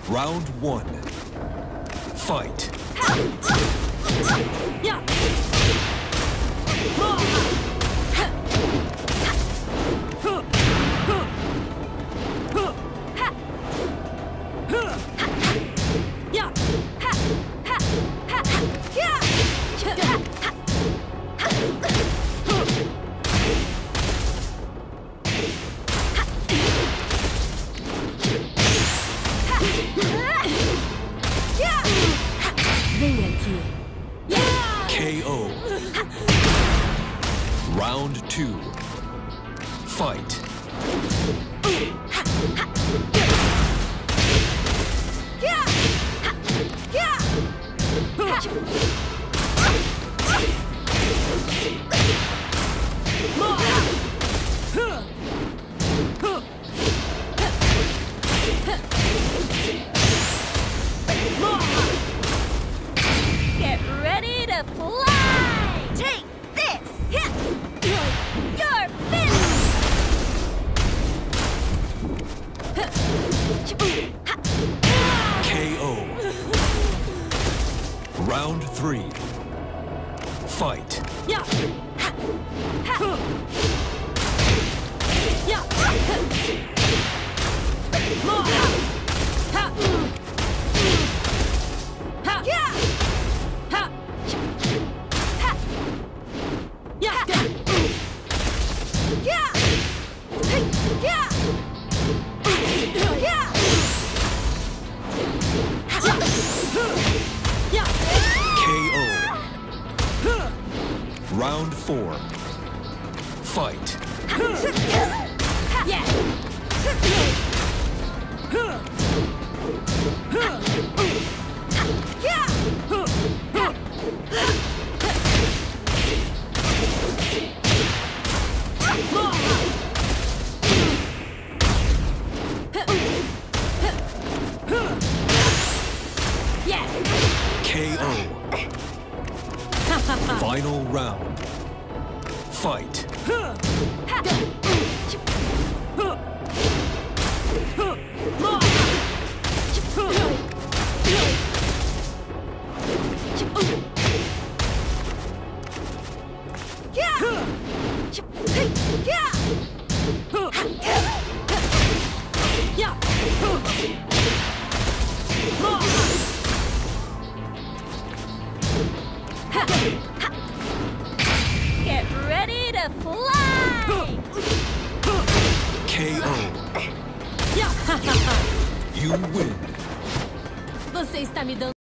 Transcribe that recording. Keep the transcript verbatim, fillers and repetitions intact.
Round one. Fight. Yeah. K O. Round two. Fight. Get ready to fly! Take this! You're finished! K O. Round three. Fight. Yeah. Round four. Fight. Yeah. K O. Final round. Fight. Get ready to fly! K O. You win. Você está me dando